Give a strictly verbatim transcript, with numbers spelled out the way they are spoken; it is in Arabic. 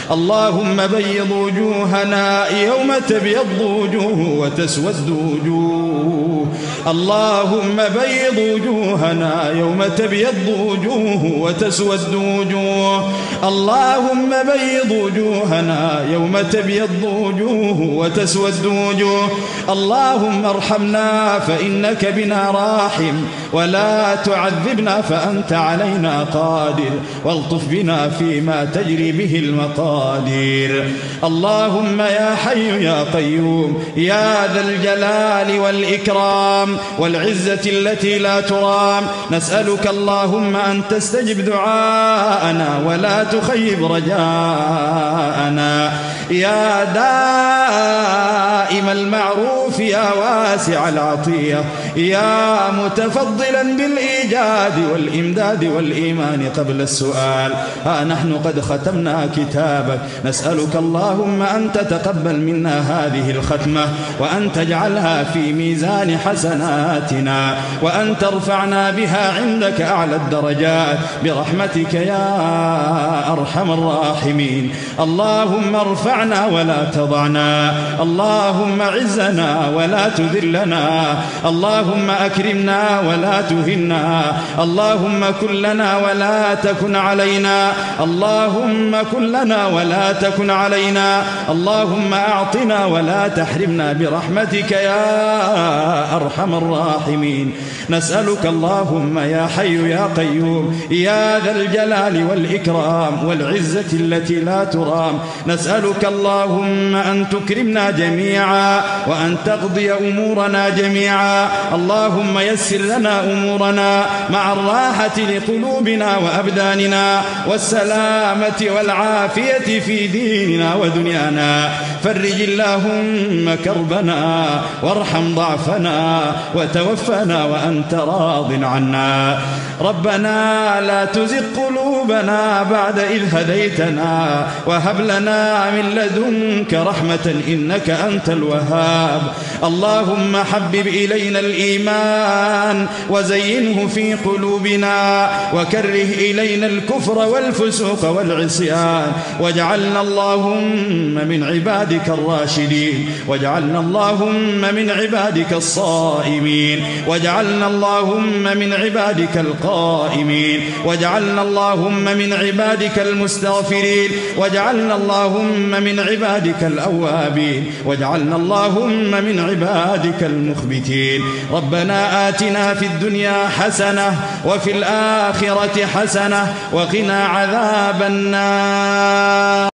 اللهم بيض وجوهنا يوم تبيض وجوه وتسود وجوه. اللهم بيض وجوهنا يوم تبيض وجوه وتسود وجوه. اللهم بيض وجوهنا يوم تبيض وجوه وتسود وجوه. اللهم ارحمنا فإنك بنا راحم، ولا تعذبنا فأنت علينا قادر، والطف بنا فيما تجري به المقادير. اللهم يا حي يا قيوم يا ذا الجلال والإكرام والعزة التي لا ترام، نسألك اللهم أن تستجب دعاءنا ولا تخيب رجاءنا. يا دائم المعروف يا واسع العطية يا متفضلا بالإيجاد والإمداد والإيمان قبل السؤال، ها نحن قد ختمنا كتابك، نسألك اللهم أن تتقبل منا هذه الختمة، وأن تجعلها في ميزان حسناتنا، وأن ترفعنا بها عندك أعلى الدرجات برحمتك يا أرحم الراحمين. اللهم ارفعنا ولا تضعنا، اللهم عزنا ولا تذلنا، اللهم أكرمنا ولا تهنا، اللهم كن لنا ولا تكن علينا، اللهم كن لنا ولا تكن علينا، اللهم أعطنا ولا تحرمنا برحمتك يا أرحم الراحمين. نسألك اللهم يا حي يا قيوم يا ذا الجلال والإكرام والعزة التي لا ترام، نسألك اللهم أن تكرمنا جميعا وأن تقضي أمورنا جميعا. اللهم يسر لنا أمورنا مع الراحة لقلوبنا وأبداننا والسلامة والعافية في ديننا ودنيانا. فرج اللهم كربنا وارحم ضعفنا وتوفنا وأنت راض عنا. ربنا لا تزغ قلوبنا بعد إذ هديتنا وهب لنا من لدنك رحمة إنك أنت الوهاب. اللهم حبب إلينا الإيمان وزينه في قلوبنا وكره إلينا الكفر والفسوق والعصيان، واجعلنا اللهم من عبادك الراشدين، واجعلنا اللهم من عبادك الصائمين، واجعلنا اللهم من عبادك القائمين، واجعلنا اللهم من عبادك المستغفرين، واجعلنا اللهم من عبادك الأوابين، واجعلنا اللهم من عبادك المخبتين. ربنا آتنا في الدنيا حسنة وفي الآخرة حسنة وقنا عذاب النار.